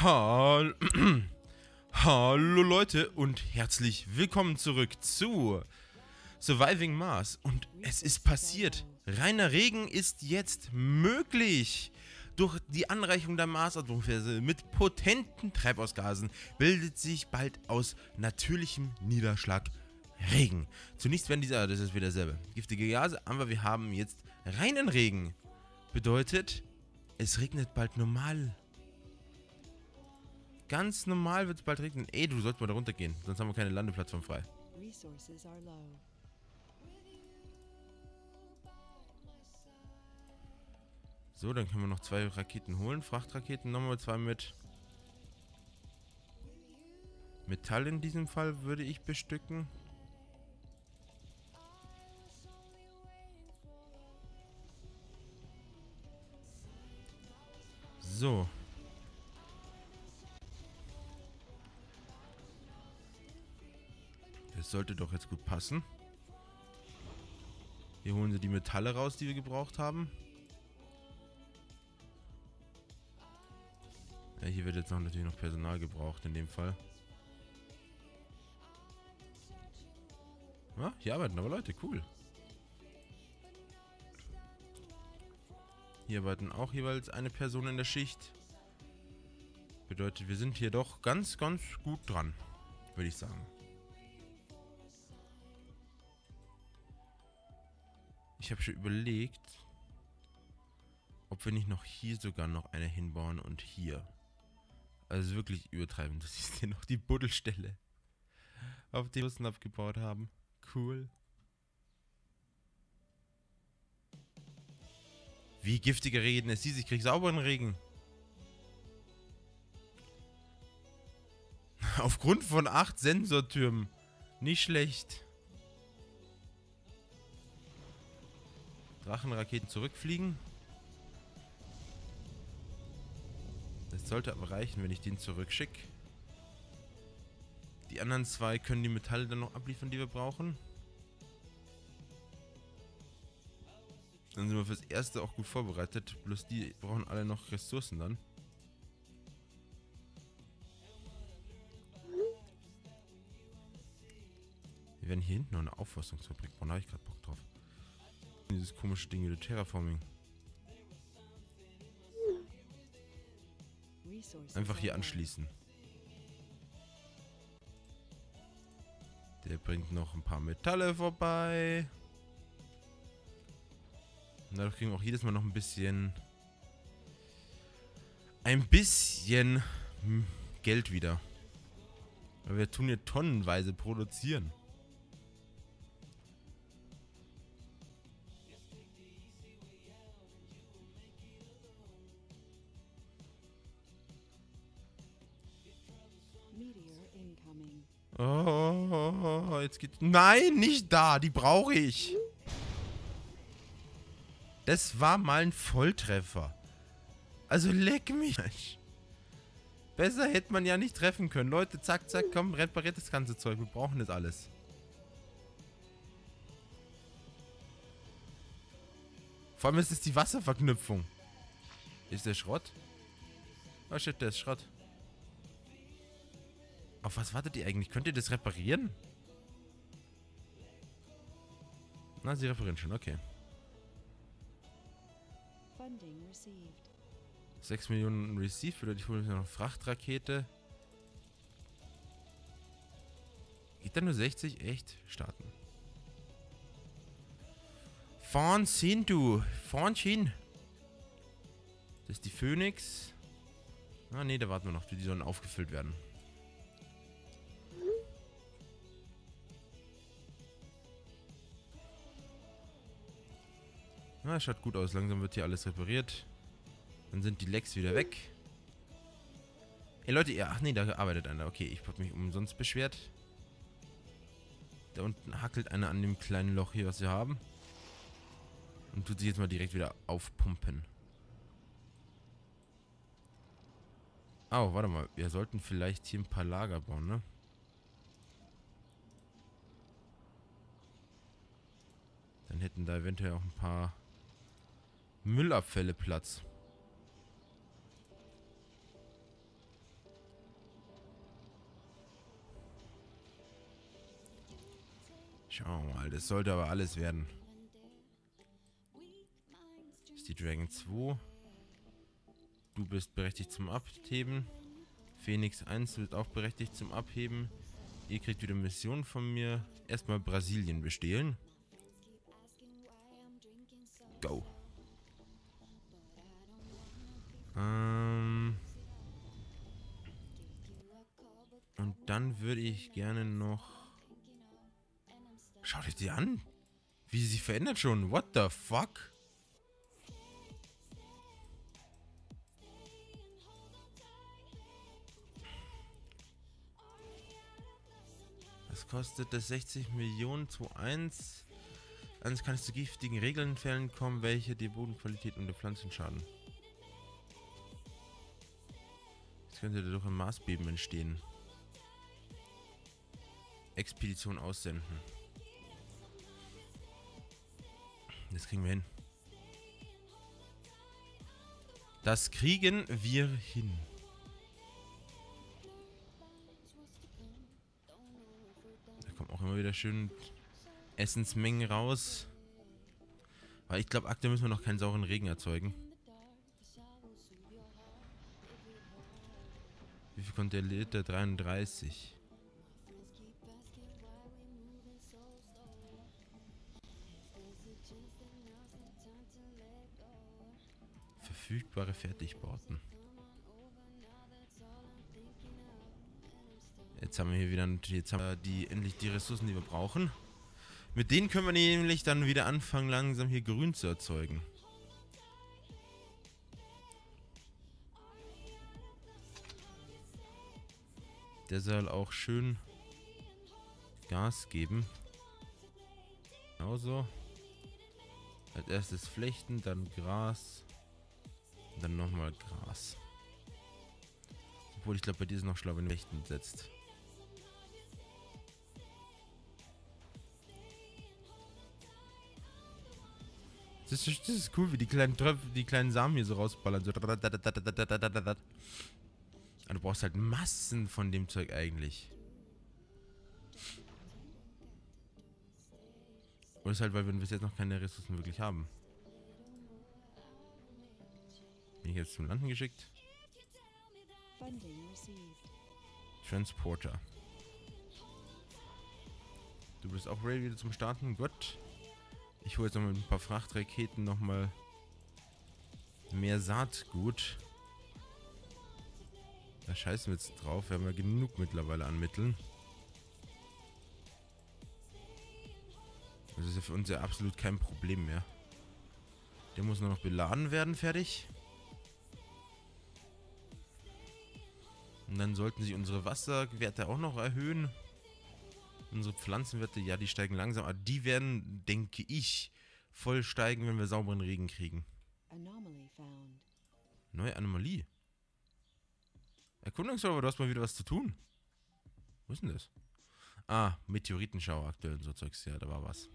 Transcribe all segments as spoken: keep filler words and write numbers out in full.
Hall Hallo Leute und herzlich willkommen zurück zu Surviving Mars. Und es ist passiert. Reiner Regen ist jetzt möglich. Durch die Anreichung der Marsatmosphäre mit potenten Treibhausgasen bildet sich bald aus natürlichem Niederschlag Regen. Zunächst werden diese, ah, das ist wieder dasselbe, giftige Gase, aber wir haben jetzt reinen Regen. Bedeutet, es regnet bald normal. Ganz normal wird es bald regnen. Ey, du sollst mal da runtergehen, sonst haben wir keine Landeplattform frei. So, dann können wir noch zwei Raketen holen. Frachtraketen, nochmal zwei mit. Metall in diesem Fall würde ich bestücken. So. Das sollte doch jetzt gut passen. Hier holen sie die Metalle raus, die wir gebraucht haben. Ja, hier wird jetzt noch natürlich noch Personal gebraucht in dem Fall. Ja, hier arbeiten aber Leute, cool. Hier arbeiten auch jeweils eine Person in der Schicht. Bedeutet, wir sind hier doch ganz, ganz gut dran, würde ich sagen. Ich habe schon überlegt, ob wir nicht noch hier sogar noch eine hinbauen und hier. Also wirklich übertreiben. Das ist hier noch die Buddelstelle, auf die wir Russen abgebaut haben. Cool. Wie giftiger Regen es ist. Ich krieg sauberen Regen. Aufgrund von acht Sensortürmen. Nicht schlecht. Drachenraketen zurückfliegen. Das sollte aber reichen, wenn ich den zurückschicke. Die anderen zwei können die Metalle dann noch abliefern, die wir brauchen. Dann sind wir fürs Erste auch gut vorbereitet. Bloß die brauchen alle noch Ressourcen dann. Wir werden hier hinten noch eine Aufforstungsfabrik bauen. Da habe ich gerade Bock drauf. Dieses komische Ding wieder Terraforming. Einfach hier anschließen. Der bringt noch ein paar Metalle vorbei. Und dadurch kriegen wir auch jedes Mal noch ein bisschen... Ein bisschen Geld wieder. Weil wir tun hier tonnenweise produzieren. Oh, jetzt geht's... Nein, nicht da. Die brauche ich. Das war mal ein Volltreffer. Also leck mich. Besser hätte man ja nicht treffen können. Leute, zack, zack, komm, repariert das ganze Zeug. Wir brauchen das alles. Vor allem ist es die Wasserverknüpfung. Ist der Schrott? Oh shit, der ist Schrott. Auf was wartet ihr eigentlich? Könnt ihr das reparieren? Na, sie reparieren schon, okay. sechs Millionen received, bedeutet, ich hole mir noch eine Frachtrakete. Geht da nur sechzig? Echt? Starten. Fahren hin, du. Fahren hin. Das ist die Phoenix. Ah, ne, da warten wir noch, die sollen aufgefüllt werden. Na, schaut gut aus. Langsam wird hier alles repariert. Dann sind die Lecks wieder weg. Ey Leute, ja, ach nee, da arbeitet einer. Okay, ich hab mich umsonst beschwert. Da unten hackelt einer an dem kleinen Loch hier, was wir haben. Und tut sich jetzt mal direkt wieder aufpumpen. Oh, warte mal. Wir sollten vielleicht hier ein paar Lager bauen, ne? Dann hätten da eventuell auch ein paar Müllabfälle Platz. Schauen wir mal, das sollte aber alles werden. Das ist die Dragon zwei. Du bist berechtigt zum Abheben. Phoenix eins wird auch berechtigt zum Abheben. Ihr kriegt wieder Missionen von mir. Erstmal Brasilien bestehlen. Go. Ähm... Und dann würde ich gerne noch... Schaut euch die an. Wie sie sich verändert schon. What the fuck? Was kostet das? sechzig Millionen zu eins. Anders kann es zu giftigen Regelfällen kommen, welche die Bodenqualität und der Pflanzen schaden. Das könnte dadurch ein Marsbeben entstehen. Expedition aussenden. Das kriegen wir hin. Das kriegen wir hin. Da kommen auch immer wieder schön Essensmengen raus. Weil ich glaube, aktuell müssen wir noch keinen sauren Regen erzeugen. Wie viel kommt der Liter? dreiunddreißig. Verfügbare Fertigbauten. Jetzt haben wir hier wieder jetzt haben wir die endlich die Ressourcen, die wir brauchen. Mit denen können wir nämlich dann wieder anfangen, langsam hier Grün zu erzeugen. Der soll auch schön Gas geben. Genauso. Als erstes Flechten, dann Gras. Und dann nochmal Gras. Obwohl ich glaube, bei dir ist noch schlau, wenn du Flechten setzt. Das ist, das ist cool, wie die kleinen Tröpfe, die kleinen Samen hier so rausballern. So. Aber du brauchst halt Massen von dem Zeug eigentlich. Oder ist halt, weil wir bis jetzt noch keine Ressourcen wirklich haben. Bin ich jetzt zum Landen geschickt? Transporter. Du bist auch ready wieder zum Starten? Gut. Ich hole jetzt noch mit ein paar Frachtraketen nochmal mehr Saatgut. Da scheißen wir jetzt drauf. Wir haben ja genug mittlerweile an Mitteln. Das ist ja für uns ja absolut kein Problem mehr. Der muss nur noch beladen werden, fertig. Und dann sollten sich unsere Wasserwerte auch noch erhöhen. Unsere Pflanzenwerte, ja, die steigen langsam. Aber die werden, denke ich, voll steigen, wenn wir sauberen Regen kriegen. Neue Anomalie. Erkundungsserver, du hast mal wieder was zu tun. Wo ist denn das? Ah, Meteoritenschauer aktuell und so Zeugs. Ja, da war was.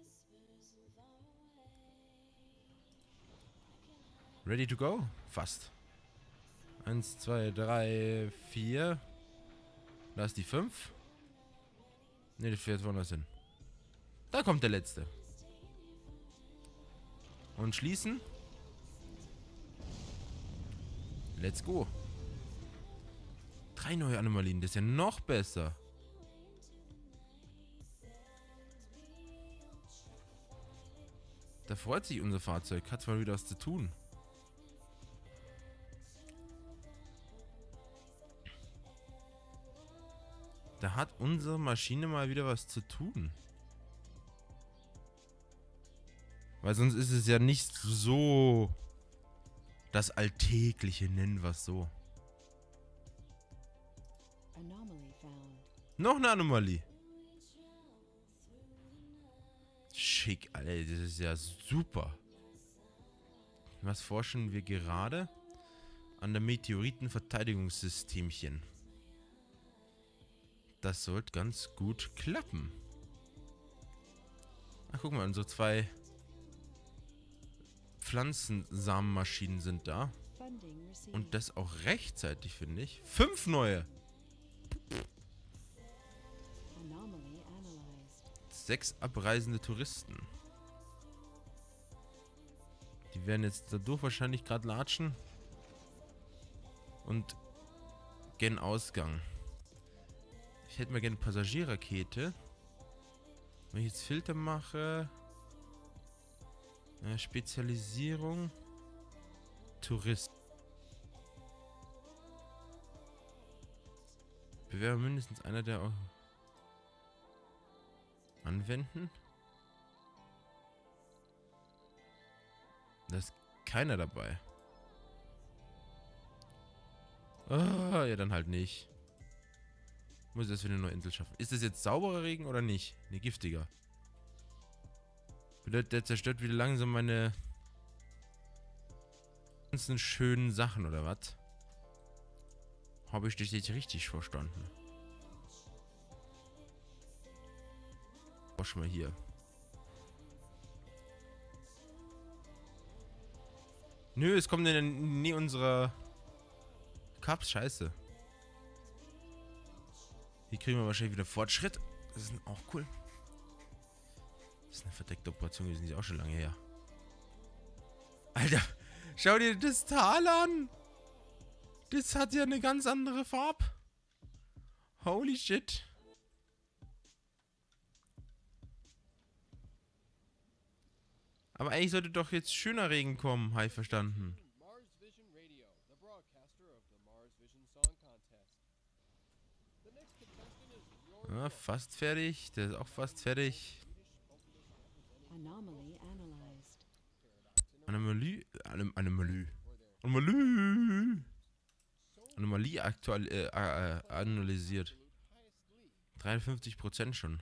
Ready to go? Fast. Eins, zwei, drei, vier. Da ist die fünf. Ne, die fährt woanders hin. Da kommt der letzte. Und schließen. Let's go. Drei neue Anomalien, das ist ja noch besser. Da freut sich unser Fahrzeug. Hat zwar wieder was zu tun. Da hat unsere Maschine mal wieder was zu tun. Weil sonst ist es ja nicht so das Alltägliche, nennen wir es so. Noch eine Anomalie. Schick, Alter, das ist ja super. Was forschen wir gerade? An der Meteoritenverteidigungssystemchen. Das sollte ganz gut klappen. Ach, guck mal, unsere zwei Pflanzensamenmaschinen sind da. Und das auch rechtzeitig, finde ich. Fünf neue. sechs abreisende Touristen. Die werden jetzt dadurch wahrscheinlich gerade latschen. Und gen Ausgang. Ich hätte mal gerne eine Passagierrakete. Wenn ich jetzt Filter mache. Äh, Spezialisierung. Tourist. Bewerber mindestens einer der auch anwenden. Da ist keiner dabei. Ah, ja, dann halt nicht. Muss das wieder eine neue Insel schaffen. Ist das jetzt sauberer Regen oder nicht? Ne, giftiger. Bedeutet, der zerstört wieder langsam meine ganzen schönen Sachen, oder was? Habe ich das jetzt richtig verstanden? Wasch mal hier. Nö, es kommt in nie unserer Cups. Scheiße. Hier kriegen wir wahrscheinlich wieder Fortschritt. Das ist auch cool. Das ist eine verdeckte Operation, die sind ja auch schon lange her. Alter, schau dir das Tal an. Das hat ja eine ganz andere Farbe. Holy shit. Aber eigentlich sollte doch jetzt schöner Regen kommen, habe ich verstanden. Ja, fast fertig. Der ist auch fast fertig. Anomalie. Anom Anomalie. Anomalie. Anomalie aktuell äh, äh, analysiert. dreiundfünfzig Prozent schon.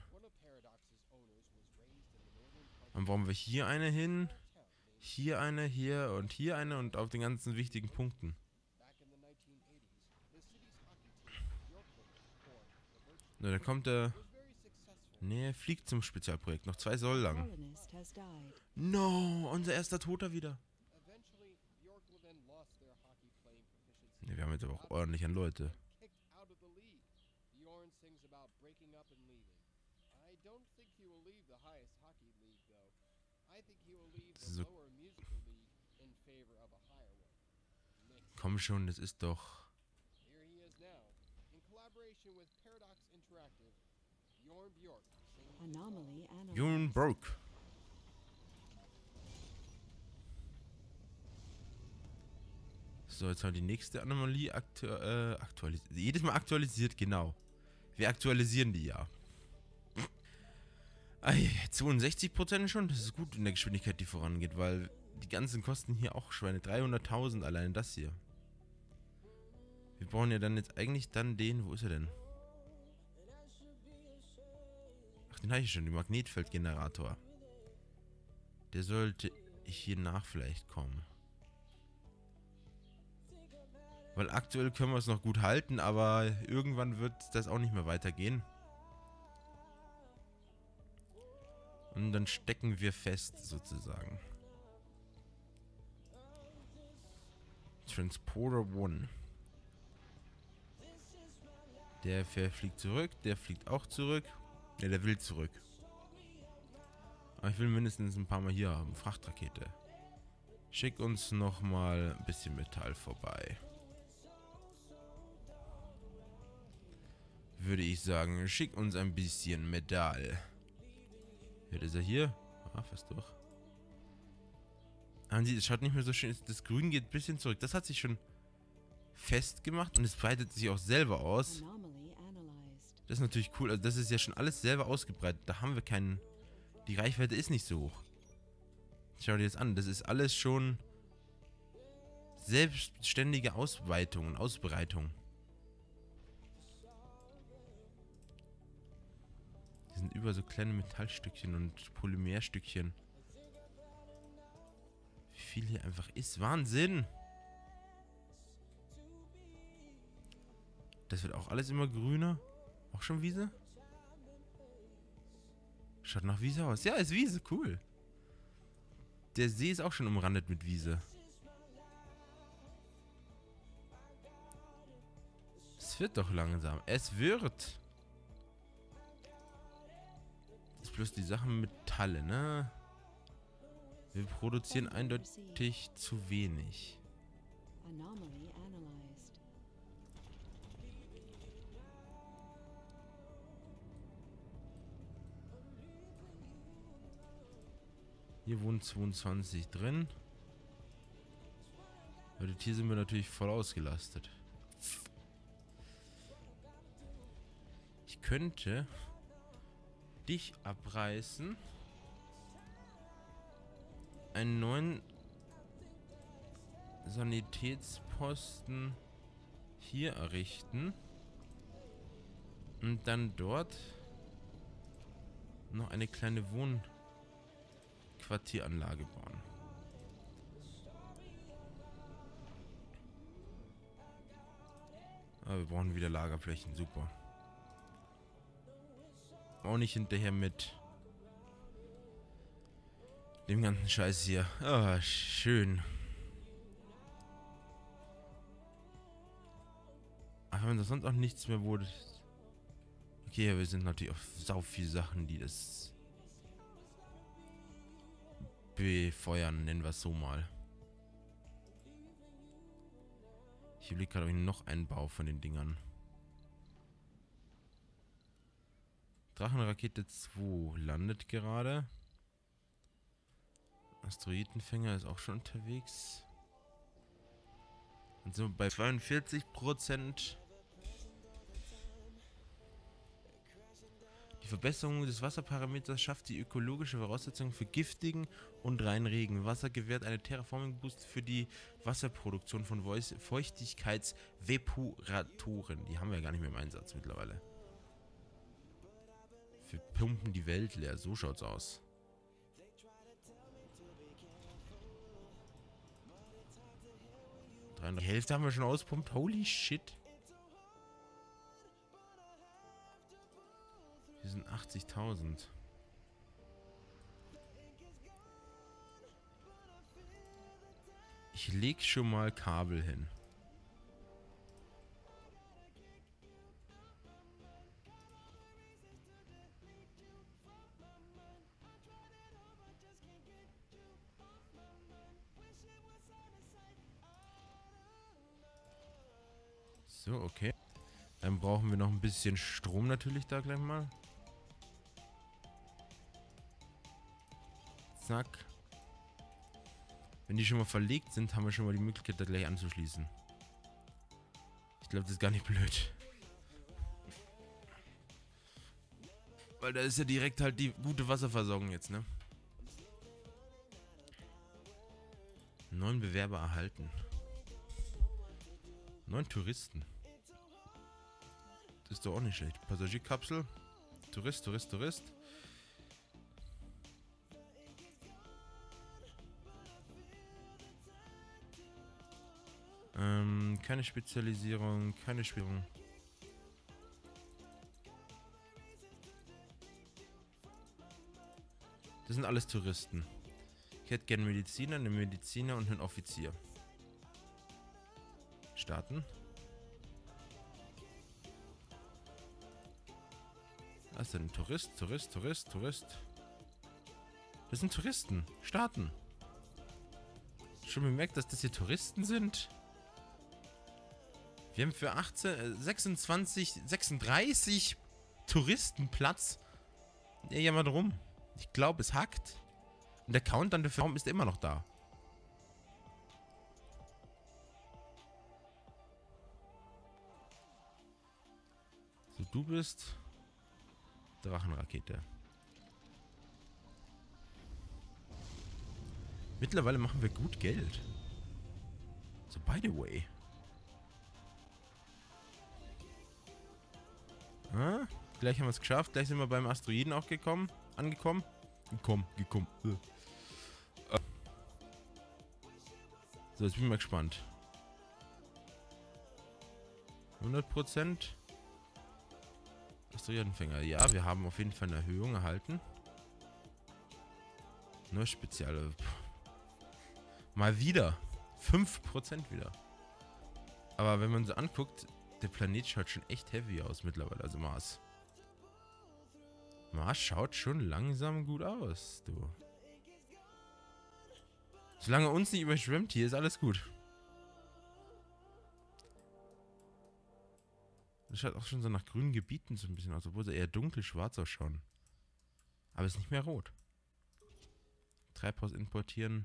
Dann brauchen wir hier eine hin. Hier eine, hier und hier eine und auf den ganzen wichtigen Punkten. Na, da kommt der... Ne, fliegt zum Spezialprojekt. Noch zwei Soll lang. No, unser erster Toter wieder. Ne, wir haben jetzt aber auch ordentlich an Leute. So. Komm schon, das ist doch... Bjorn Broke. So, jetzt haben wir die nächste Anomalie aktu äh, aktualisiert. Jedes Mal aktualisiert, genau. Wir aktualisieren die ja. Ei, zweiundsechzig Prozent schon, das ist gut in der Geschwindigkeit, die vorangeht, weil die ganzen kosten hier auch Schweine. dreihunderttausend allein das hier. Wir brauchen ja dann jetzt eigentlich dann den, wo ist er denn? Ach, den habe ich schon, den Magnetfeldgenerator. Der sollte hier nach vielleicht kommen. Weil aktuell können wir es noch gut halten, aber irgendwann wird das auch nicht mehr weitergehen. Und dann stecken wir fest, sozusagen. Transporter One. Der fliegt zurück, der fliegt auch zurück. Ne, der will zurück. Aber ich will mindestens ein paar Mal hier haben. Frachtrakete. Schick uns nochmal ein bisschen Metall vorbei. Würde ich sagen, schick uns ein bisschen Metall. Jetzt ist er hier. Ah, fast durch. Man sieht, es schaut nicht mehr so schön. Das Grün geht ein bisschen zurück. Das hat sich schon festgemacht und es breitet sich auch selber aus. Das ist natürlich cool. Also das ist ja schon alles selber ausgebreitet. Da haben wir keinen... Die Reichweite ist nicht so hoch. Schau dir das an. Das ist alles schon selbstständige Ausweitung und Ausbreitung. Die sind über so kleine Metallstückchen und Polymerstückchen. Wie viel hier einfach ist. Wahnsinn! Das wird auch alles immer grüner. Auch schon Wiese? Schaut nach Wiese aus. Ja, ist Wiese. Cool. Der See ist auch schon umrandet mit Wiese. Es wird doch langsam. Es wird. Das Jetzt bloß die Sachen Metalle, ne? Wir produzieren eindeutig zu wenig. Hier wohnen zweiundzwanzig drin. Aber hier sind wir natürlich voll ausgelastet. Ich könnte dich abreißen, einen neuen Sanitätsposten hier errichten und dann dort noch eine kleine Wohnquartieranlage bauen. Aber wir brauchen wieder Lagerflächen, super. Auch nicht hinterher mit dem ganzen Scheiß hier. Ah, oh, schön. Ach, wenn das sonst auch nichts mehr wurde. Okay, ja, wir sind natürlich auf sau viele Sachen, die das befeuern, nennen wir es so mal. Ich überlege gerade, ob ich noch einen Bau von den Dingern. Drachenrakete zwei landet gerade. Asteroidenfänger ist auch schon unterwegs. Dann sind wir bei zweiundvierzig Prozent. Die Verbesserung des Wasserparameters schafft die ökologische Voraussetzung für giftigen und reinen Regenwasser, gewährt eine Terraforming-Boost für die Wasserproduktion von Feuchtigkeitsvepuratoren. Die haben wir ja gar nicht mehr im Einsatz mittlerweile. Wir pumpen die Welt leer, so schaut's aus. Die Hälfte haben wir schon auspumpt, holy shit. Wir sind achtzigtausend. Ich leg schon mal Kabel hin. So, okay. Dann brauchen wir noch ein bisschen Strom natürlich da gleich mal. Zack. Wenn die schon mal verlegt sind, haben wir schon mal die Möglichkeit, da gleich anzuschließen. Ich glaube, das ist gar nicht blöd. Weil da ist ja direkt halt die gute Wasserversorgung jetzt, ne? Neun Bewerber erhalten. Neun Touristen. Das ist doch auch nicht schlecht. Passagierkapsel. Tourist, Tourist, Tourist. Ähm, keine Spezialisierung, keine Spielung. Das sind alles Touristen. Ich hätte gerne einen Mediziner, einen Mediziner und einen Offizier. Starten. Was ist denn ein Tourist, Tourist, Tourist, Tourist? Das sind Touristen. Starten. Schon bemerkt, dass das hier Touristen sind? Wir haben für achtzehn, sechsundzwanzig, sechsunddreißig Touristen Platz. Ja, ja, mal drum. Ich glaube, es hackt. Und der Countdown für Raum ist immer noch da. So, du bist Drachenrakete. Mittlerweile machen wir gut Geld. So, by the way. Ah, gleich haben wir es geschafft. Gleich sind wir beim Asteroiden auch gekommen. Angekommen. Gekommen, gekommen. Äh. So, jetzt bin ich mal gespannt. hundert Prozent. Asteroidenfänger. Ja, wir haben auf jeden Fall eine Erhöhung erhalten. Nur Spezial. Mal wieder. fünf Prozent wieder. Aber wenn man so anguckt, der Planet schaut schon echt heavy aus mittlerweile. Also Mars. Mars schaut schon langsam gut aus, du. Solange uns nicht überschwemmt hier, ist alles gut. Das schaut auch schon so nach grünen Gebieten so ein bisschen aus, obwohl sie eher dunkel-schwarz ausschauen. Aber es ist nicht mehr rot. Treibhaus importieren.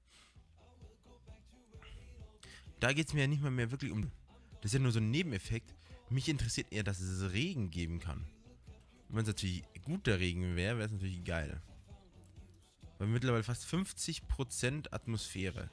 Da geht es mir ja nicht mal mehr wirklich um... Das ist ja nur so ein Nebeneffekt. Mich interessiert eher, dass es Regen geben kann. Und wenn es natürlich guter Regen wäre, wäre es natürlich geil. Weil mittlerweile fast fünfzig Prozent Atmosphäre.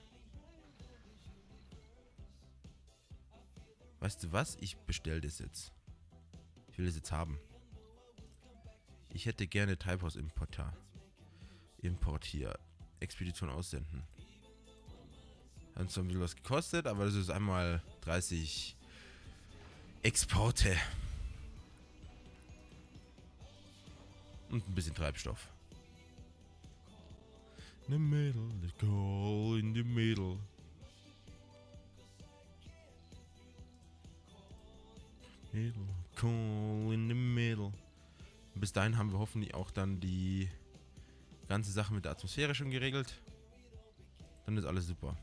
Weißt du was? Ich bestelle das jetzt. Ich will das jetzt haben. Ich hätte gerne Treibhaus-Importer. Import hier. Expedition aussenden. Hat zwar ein bisschen was gekostet, aber das ist einmal dreißig Exporte. Und ein bisschen Treibstoff. In the middle, the call in the middle. Middle, call in the middle. Bis dahin haben wir hoffentlich auch dann die ganze Sache mit der Atmosphäre schon geregelt. Dann ist alles super.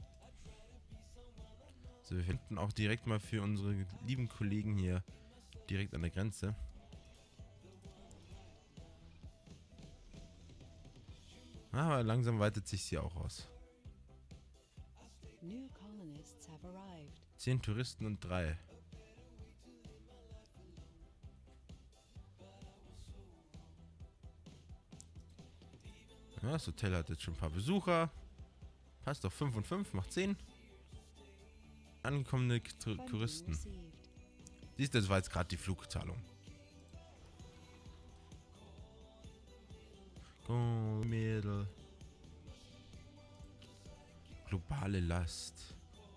So, wir finden auch direkt mal für unsere lieben Kollegen hier direkt an der Grenze. Aber langsam weitet sich hier auch aus. Zehn Touristen und drei. Ja, das Hotel hat jetzt schon ein paar Besucher. Passt auf fünf und fünf, macht zehn. Angekommene T- Touristen. Siehst du, das war jetzt gerade die Flugzahlung. Go, Mädel. Globale Last.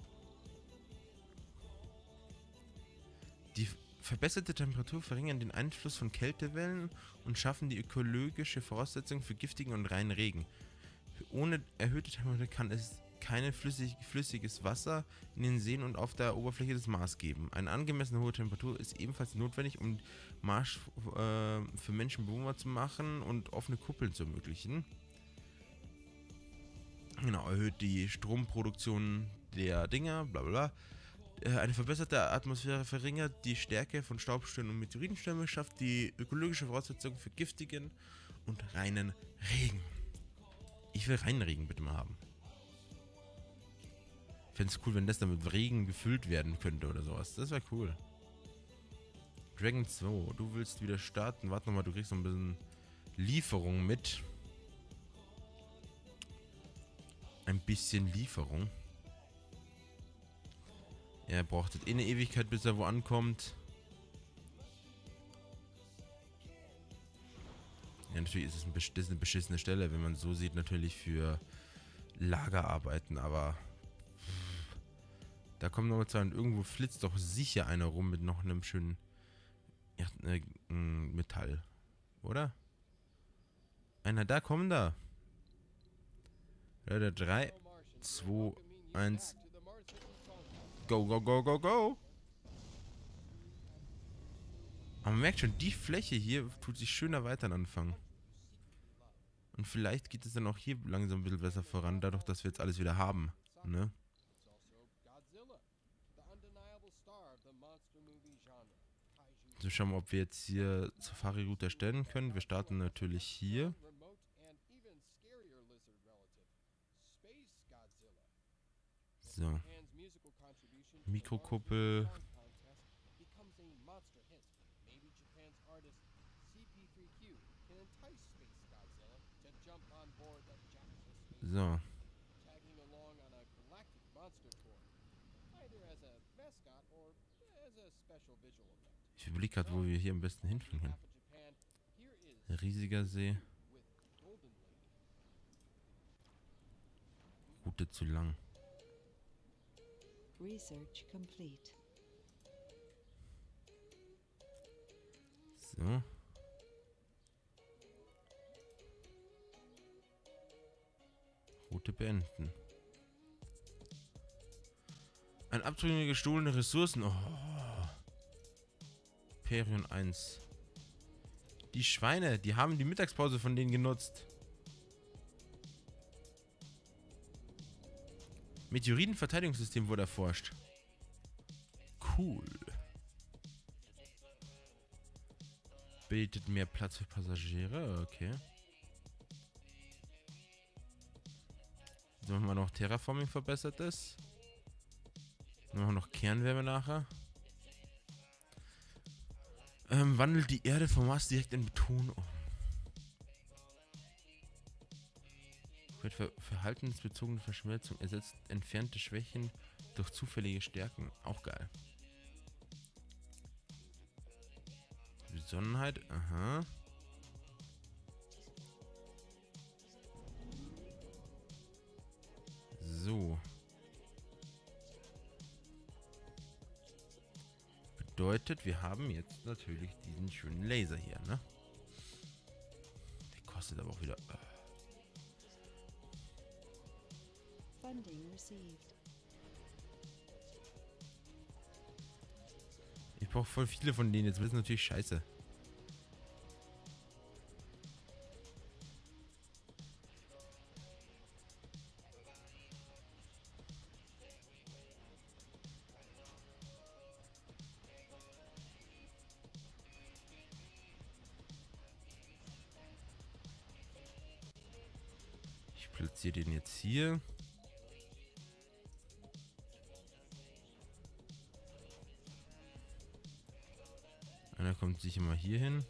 Die verbesserte Temperatur verringern den Einfluss von Kältewellen und schaffen die ökologische Voraussetzung für giftigen und reinen Regen. Ohne erhöhte Temperatur kann es kein flüssig, flüssiges Wasser in den Seen und auf der Oberfläche des Mars geben. Eine angemessene hohe Temperatur ist ebenfalls notwendig, um Mars äh, für Menschen bewohnbar zu machen und offene Kuppeln zu ermöglichen. Genau, erhöht die Stromproduktion der Dinger, bla bla bla. Eine verbesserte Atmosphäre verringert die Stärke von Staubstürmen und Meteoritenstürmen, schafft die ökologische Voraussetzung für giftigen und reinen Regen. Ich will reinen Regen bitte mal haben. Ich fände es cool, wenn das dann mit Regen gefüllt werden könnte oder sowas. Das wäre cool. Dragon zwei, du willst wieder starten. Warte nochmal, du kriegst noch ein bisschen Lieferung mit. Ein bisschen Lieferung. Er braucht jetzt eh eine Ewigkeit, bis er wo ankommt. Ja, natürlich ist es ein, das ist eine beschissene Stelle, wenn man so sieht, natürlich für Lagerarbeiten, aber da kommen noch mal zwei und irgendwo flitzt doch sicher einer rum mit noch einem schönen ja, äh, Metall, oder? Einer da, komm da. drei, zwei, eins. Go, go, go, go, go. Aber man merkt schon, die Fläche hier tut sich schön erweitern anfangen. Und vielleicht geht es dann auch hier langsam ein bisschen besser voran, dadurch, dass wir jetzt alles wieder haben. Ne? So, schauen wir, ob wir jetzt hier Safari-Route erstellen können. Wir starten natürlich hier. So. Mikrokuppel. So. Ich überlege gerade, wo wir hier am besten hinfliegen können. Riesiger See. Route zu lang. Research complete. So. Route beenden. Ein Abzug gestohlene Ressourcen. Oh. Perion eins. Die Schweine, die haben die Mittagspause von denen genutzt. Meteoritenverteidigungssystem wurde erforscht. Cool. Bildet mehr Platz für Passagiere, okay. Jetzt machen wir noch Terraforming verbessertes. Dann machen wir noch Kernwärme nachher. Ähm, wandelt die Erde vom Mars direkt in Beton um. Ver verhaltensbezogene Verschmelzung ersetzt entfernte Schwächen durch zufällige Stärken. Auch geil. Besonnenheit, aha. So. Bedeutet, wir haben jetzt natürlich diesen schönen Laser hier, ne? Der kostet aber auch wieder... Uh. Funding received. Ich brauche voll viele von denen. Jetzt wird es natürlich scheiße. Ich platziere den jetzt hier. Einer kommt sicher mal hier hin.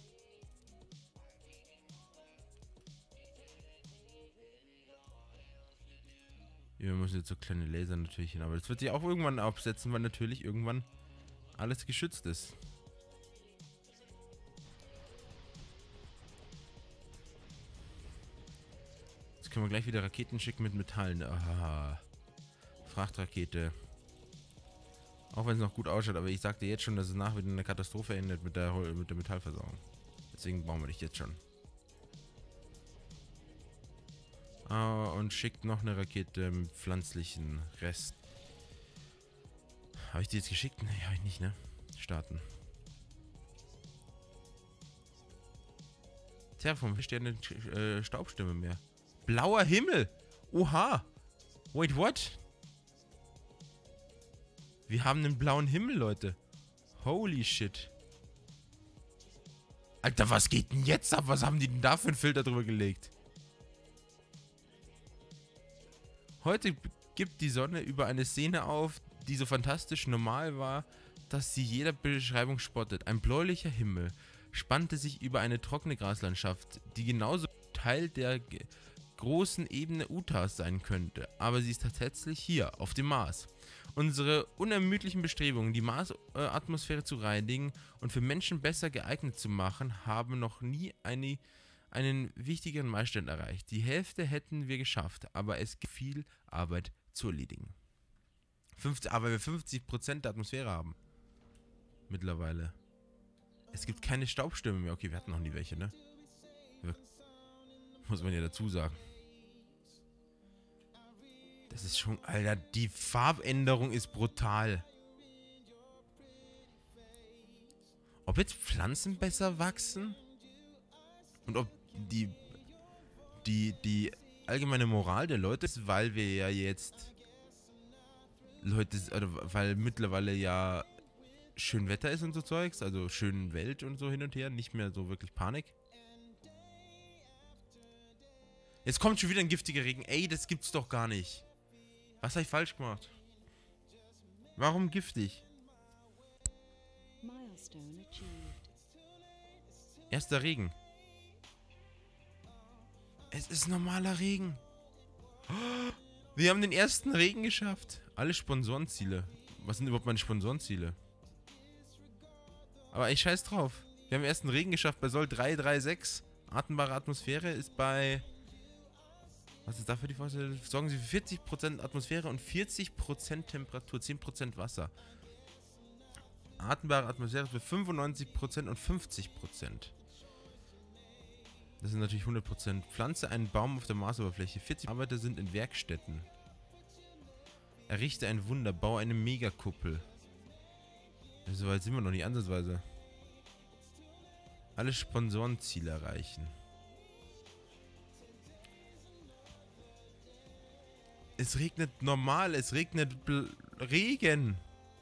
Hier müssen jetzt so kleine Laser natürlich hin. Aber das wird sich auch irgendwann absetzen, weil natürlich irgendwann alles geschützt ist. Jetzt können wir gleich wieder Raketen schicken mit Metallen. Aha. Frachtrakete. Auch wenn es noch gut ausschaut, aber ich sagte jetzt schon, dass es nach wieder eine Katastrophe endet mit der, mit der Metallversorgung. Deswegen bauen wir dich jetzt schon. Ah, und schickt noch eine Rakete mit pflanzlichen Rest. Habe ich die jetzt geschickt? Nee, habe ich nicht, ne? Starten. Terraform, hier eine äh, Staubstimme mehr. Blauer Himmel! Oha! Wait, what? Wir haben einen blauen Himmel, Leute. Holy shit. Alter, was geht denn jetzt ab? Was haben die denn da für einen Filter drüber gelegt? Heute gibt die Sonne über eine Szene auf, die so fantastisch normal war, dass sie jeder Beschreibung spottet. Ein bläulicher Himmel spannte sich über eine trockene Graslandschaft, die genauso Teil der großen Ebene Utahs sein könnte. Aber sie ist tatsächlich hier, auf dem Mars. Unsere unermüdlichen Bestrebungen, die Mars-Atmosphäre zu reinigen und für Menschen besser geeignet zu machen, haben noch nie eine, einen wichtigeren Meilenstein erreicht. Die Hälfte hätten wir geschafft, aber es gibt viel Arbeit zu erledigen. fünfzig, aber wir fünfzig Prozent der Atmosphäre haben. Mittlerweile. Es gibt keine Staubstürme mehr. Okay, wir hatten noch nie welche, ne? Muss man ja dazu sagen. Das ist schon... Alter, die Farbänderung ist brutal. Ob jetzt Pflanzen besser wachsen? Und ob die... Die... Die allgemeine Moral der Leute ist, weil wir ja jetzt... Leute... Also, weil mittlerweile ja... schön Wetter ist und so Zeugs. Also schön Welt und so hin und her. Nicht mehr so wirklich Panik. Jetzt kommt schon wieder ein giftiger Regen. Ey, das gibt's doch gar nicht. Was habe ich falsch gemacht? Warum giftig? Erster Regen. Es ist normaler Regen. Wir haben den ersten Regen geschafft. Alle Sponsorenziele. Was sind überhaupt meine Sponsorenziele? Aber ich scheiß drauf. Wir haben den ersten Regen geschafft bei Sol drei drei sechs. Atembare Atmosphäre ist bei... Was ist dafür die Vorstellung? Sorgen Sie für vierzig Prozent Atmosphäre und vierzig Prozent Temperatur, zehn Prozent Wasser. Atembare Atmosphäre für fünfundneunzig Prozent und fünfzig Prozent. Das sind natürlich hundert Prozent. Pflanze einen Baum auf der Marsoberfläche. vierzig Arbeiter sind in Werkstätten. Errichte ein Wunder, baue eine Megakuppel. So weit sind wir noch nicht ansatzweise. Alle Sponsorenziele erreichen. Es regnet normal, es regnet Bl Regen.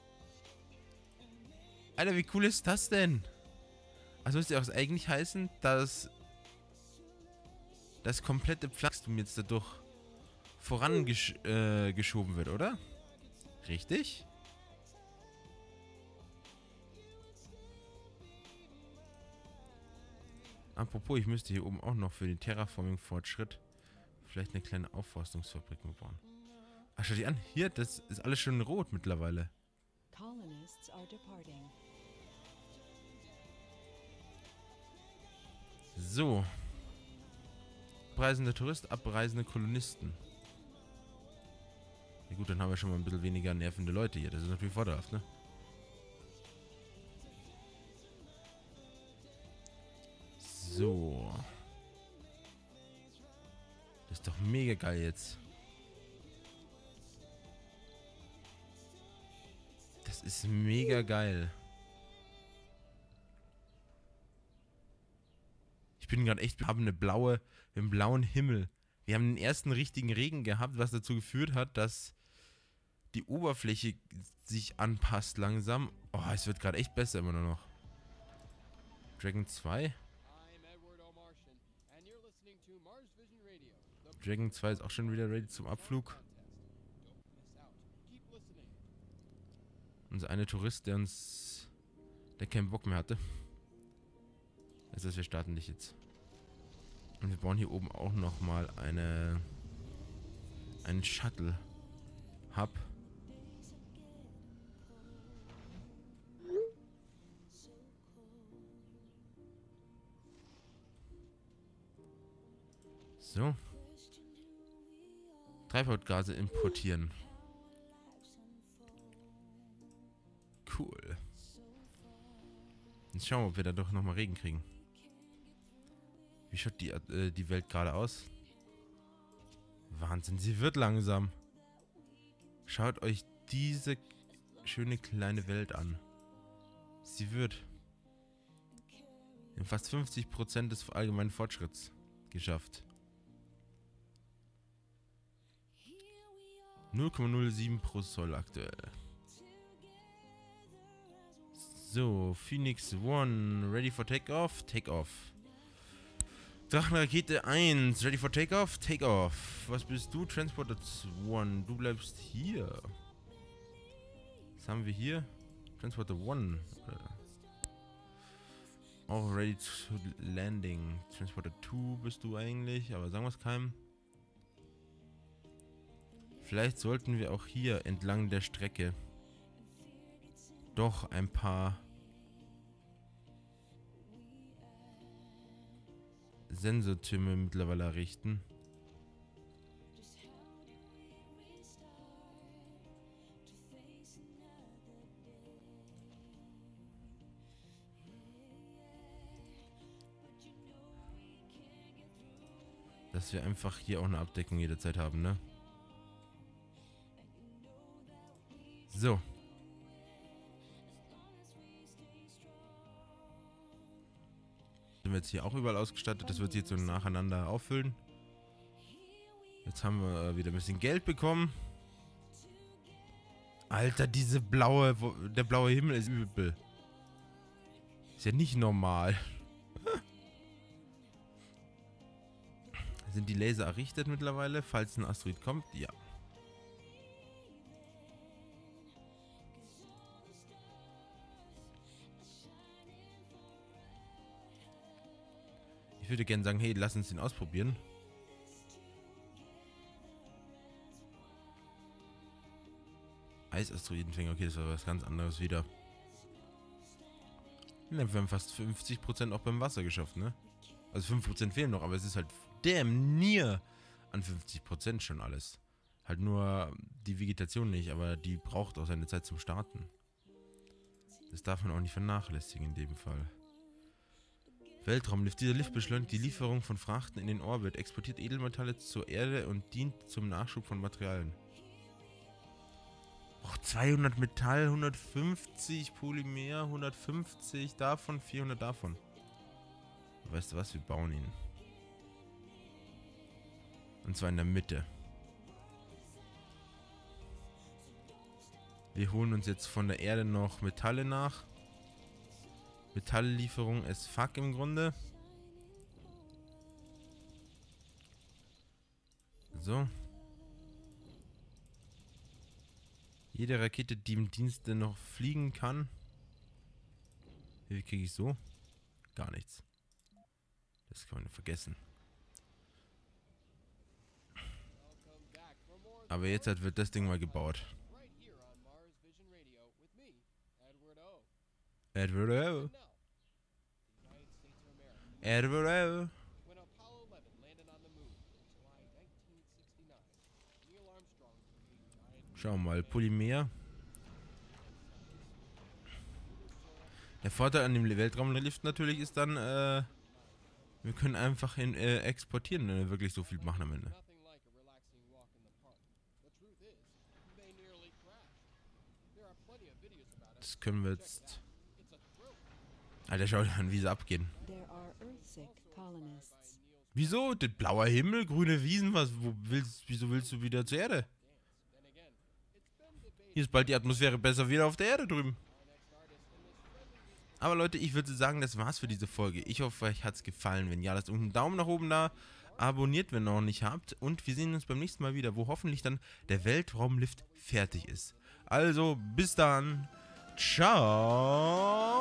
Alter, wie cool ist das denn? Also müsste ja auch eigentlich heißen, dass das komplette Pflanzentum jetzt dadurch vorangeschoben äh, wird, oder? Richtig? Apropos, ich müsste hier oben auch noch für den Terraforming-Fortschritt vielleicht eine kleine Aufforstungsfabrik bauen. Ach, schau dir an. Hier, das ist alles schon rot mittlerweile. Colonists are departing. So. Abreisende Tourist, abreisende Kolonisten. Ja gut, dann haben wir schon mal ein bisschen weniger nervende Leute hier. Das ist natürlich vorteilhaft, ne? So. Das ist doch mega geil jetzt. Das ist mega geil. Ich bin gerade echt... Wir haben eine blaue... einen blauen Himmel. Wir haben den ersten richtigen Regen gehabt, was dazu geführt hat, dass die Oberfläche sich anpasst langsam. Oh, es wird gerade echt besser immer nur noch. Dragon zwei. Dragon zwei ist auch schon wieder ready zum Abflug. Unser eine Tourist, der uns... der keinen Bock mehr hatte. Das heißt, wir starten dich jetzt. Und wir bauen hier oben auch nochmal eine... einen Shuttle-Hub. So. Treibhausgase importieren. Cool. Jetzt schauen wir, ob wir da doch nochmal Regen kriegen. Wie schaut die, äh, die Welt gerade aus? Wahnsinn, sie wird langsam. Schaut euch diese schöne kleine Welt an. Sie wird in fast fünfzig Prozent des allgemeinen Fortschritts geschafft. null Komma null sieben pro Zoll aktuell. So, Phoenix One, ready for takeoff, takeoff. Drachenrakete eins, ready for takeoff, takeoff. Was bist du? Transporter One, du bleibst hier. Was haben wir hier? Transporter One. Auch ready to landing. Transporter zwei bist du eigentlich, aber sagen wir es keinem. Vielleicht sollten wir auch hier entlang der Strecke doch ein paar Sensortürme mittlerweile errichten. Dass wir einfach hier auch eine Abdeckung jederzeit haben, ne? So. Sind wir jetzt hier auch überall ausgestattet. Das wird sich jetzt so nacheinander auffüllen. Jetzt haben wir wieder ein bisschen Geld bekommen. Alter, diese blaue... Der blaue Himmel ist übel. Ist ja nicht normal. Sind die Laser errichtet mittlerweile, falls ein Asteroid kommt? Ja. Ich würde gerne sagen, hey, lass uns den ausprobieren. Eisasteroidenfänger, okay, das war was ganz anderes wieder. Wir haben fast fünfzig Prozent auch beim Wasser geschafft, ne? Also fünf Prozent fehlen noch, aber es ist halt damn near an fünfzig Prozent schon alles. Halt nur die Vegetation nicht, aber die braucht auch seine Zeit zum Starten. Das darf man auch nicht vernachlässigen in dem Fall. Weltraumlift. Dieser Lift beschleunigt die Lieferung von Frachten in den Orbit, exportiert Edelmetalle zur Erde und dient zum Nachschub von Materialien. Och, zweihundert Metall, hundertfünfzig Polymer, hundertfünfzig davon, vierhundert davon. Weißt du was? Wir bauen ihn. Und zwar in der Mitte. Wir holen uns jetzt von der Erde noch Metalle nach. Metalllieferung ist fuck im Grunde. So. Jede Rakete, die im Dienste noch fliegen kann. Wie viel kriege ich so? Gar nichts. Das kann man vergessen. Aber jetzt halt wird das Ding mal gebaut. Edward O. Edward O. Schauen wir mal, Polymer. Der Vorteil an dem Weltraumlift natürlich ist dann, äh, wir können einfach in, äh, exportieren, wenn wir wirklich so viel machen am Ende. Das können wir jetzt... Alter, schau dir an, wie sie abgehen. There are Earthsick colonists. Wieso? Der blaue Himmel, grüne Wiesen, was, wo willst, wieso willst du wieder zur Erde? Hier ist bald die Atmosphäre besser wieder auf der Erde drüben. Aber Leute, ich würde sagen, das war's für diese Folge. Ich hoffe, euch hat's gefallen. Wenn ja, lasst einen Daumen nach oben da. Abonniert, wenn ihr noch nicht habt. Und wir sehen uns beim nächsten Mal wieder, wo hoffentlich dann der Weltraumlift fertig ist. Also, bis dann. Ciao.